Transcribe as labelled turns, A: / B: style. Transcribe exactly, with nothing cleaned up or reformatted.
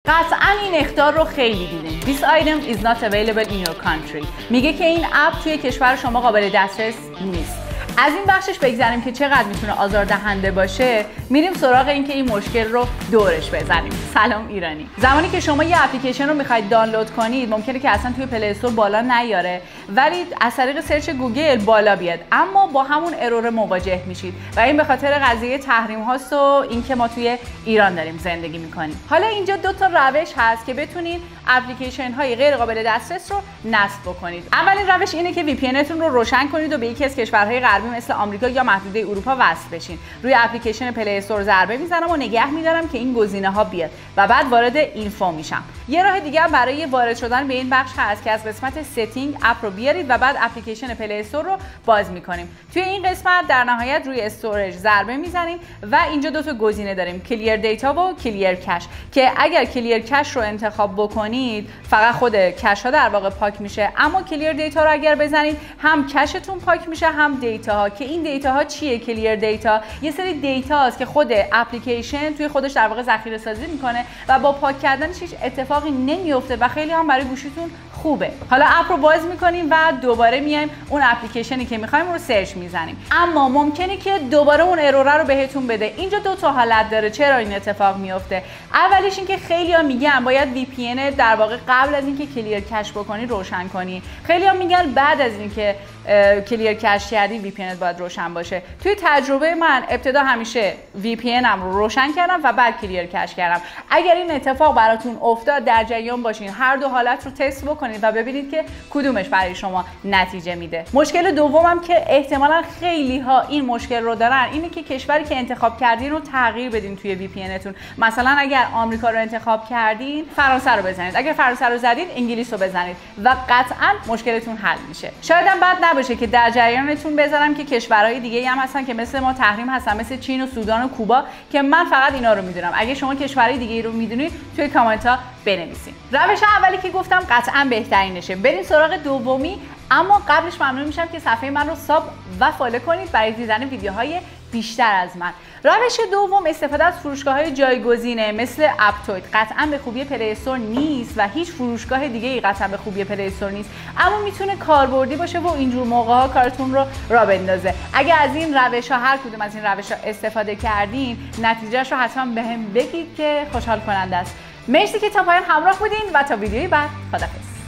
A: قطعا این اخطار رو خیلی دیدین. This item is not available in your country. میگه که این اپ توی کشور شما قابل دسترس نیست. از این بخشش بگذاریم که چقدر میتونه آزاردهنده باشه. میریم سراغ این که این مشکل رو دورش بزنیم. سلام ایرانی. زمانی که شما یه اپلیکیشن رو میخواید دانلود کنید ممکنه که اصلا توی پلی استور بالا نیاره ولی از طریق سرچ گوگل بالا بیاد، اما با همون ارور مواجه میشید و این به خاطر قضیه تحریم هاست و اینکه ما توی ایران داریم زندگی میکنیم. حالا اینجا دو تا روش هست که بتونید اپلیکیشن های غیر قابل دسترس رو نصب بکنید. اولین روش اینه که وی پی ان تون رو روشن کنید و به یکی از کشورهای غربی مثل آمریکا یا محدوده اروپا وصل بشین. روی اپلیکیشن پلی استور ضربه میزنم و نگه میدارم که این گزینه ها بیاد و بعد وارد اینفو میشم. یه راه دیگه هم برای وارد شدن به این بخش هست که از قسمت ستینگ اپ رو بیارید و بعد اپلیکیشن پلی استور رو باز میکنیم. توی این قسمت در نهایت روی استورج ضربه میزنیم و اینجا دو تا گزینه داریم، کلیر دیتا و کلیر کش، که اگر کلیر کش رو انتخاب بکنید فقط خود کش ها در واقع پاک میشه، اما کلیر دیتا رو اگر بزنید هم کشتون پاک میشه هم دیتا ها. که این دیتا ها چیه؟ کلیر دیتا یه سری دیتا است که خود اپلیکیشن توی خودش در واقع ذخیره سازی میکنه و با پاک کردنش هیچ اتفاقی نمیفته و خیلی هم برای گوشیتون خوبه. حالا اپ رو باز میکنیم و دوباره میایم اون اپلیکیشنی که میخوایم رو سرچ میزنیم، اما ممکنه که دوباره اون ارور رو بهتون بده. اینجا دو تا حالت داره چرا این اتفاق میفته. اولیش این که خیلی‌ها میگن باید وی پی ان در واقع قبل از اینکه کلیر کش بکنی روشن کنی، خیلی‌ها میگن بعد از اینکه کلیر کش کردی وی پی ان باید روشن باشه. توی تجربه من ابتدا همیشه وی پی انم رو روشن کردم و بعد کلیر کش کردم. اگر این اتفاق براتون افتاد در جریان باشین، هر دو حالت رو تست بکنید و ببینید که کدومش برای شما نتیجه میده. مشکل دومم که احتمالاً خیلی ها این مشکل رو دارن اینه که کشوری که انتخاب کردین رو تغییر بدین توی وی پی ان تون. مثلا اگر آمریکا رو انتخاب کردین فرانسه رو بزنید، اگر فرانسه رو زدید انگلیس رو بزنید و قطعاً مشکلتون حل میشه. شاید هم بد نباشه که در جریانتون بذارم که کشورهای دیگه هم هستن که مثل ما تحریم هستن، مثل چین و سودان و کوبا، که من فقط اینا رو میدونم. اگه شما کشورهای دیگه رو میدونید توی کامنت ها بنویسید. روش اولی که گفتم قطعاً بهترینشه. بریم سراغ دومی، اما قبلش ممنون میشم که صفحه من رو ساب و فالو کنید برای دیدن ویدیوهای بیشتر از من. روش دوم استفاده از فروشگاه‌های جایگزینه مثل اپتویت. قطعاً به خوبی پلی استور نیست و هیچ فروشگاه دیگه‌ای قطعاً به خوبی پلی استور نیست، اما میتونه کاربردی باشه و اینجور موقع‌ها کارتون رو راه بندازه. اگه از این روش‌ها هر کدوم از این روش‌ها استفاده کردین نتیجهش رو حتما بهم بگید که خوشحال کننده است. مرسی که تا پایان همراه بودین و تا ویدیوی بعد خداحافظ.